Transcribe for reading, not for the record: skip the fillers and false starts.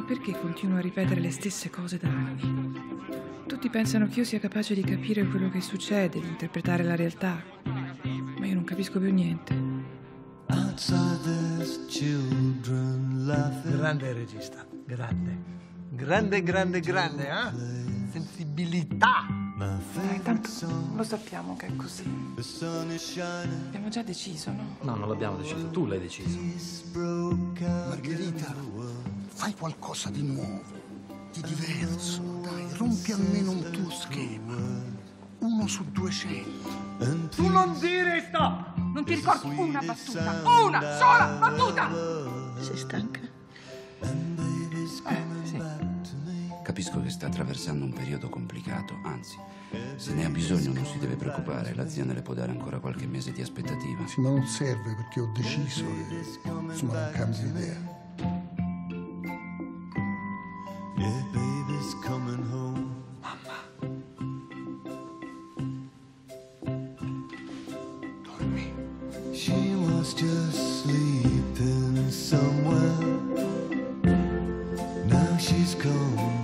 perché continuo a ripetere le stesse cose da anni? Tutti pensano che io sia capace di capire quello che succede, di interpretare la realtà, ma io non capisco più niente. Grande regista, grande. Grande, grande, grande, eh? Sensibilità. Tanto lo sappiamo che è così. Abbiamo già deciso, no? No, non l'abbiamo deciso, tu l'hai deciso. Margherita, fai qualcosa di nuovo, di diverso, dai, rompi almeno un tuo schema. 1 su 200. Tu non dire stop! Non ti ricordi una battuta? Una sola battuta! Sei stanca? Sì. Capisco che sta attraversando un periodo complicato, anzi, se ne ha bisogno non si deve preoccupare, l'azienda le può dare ancora qualche mese di aspettativa. Sì, ma non serve perché ho deciso e insomma non cambio idea. Dormi. She was just sleeping somewhere. Now she's gone.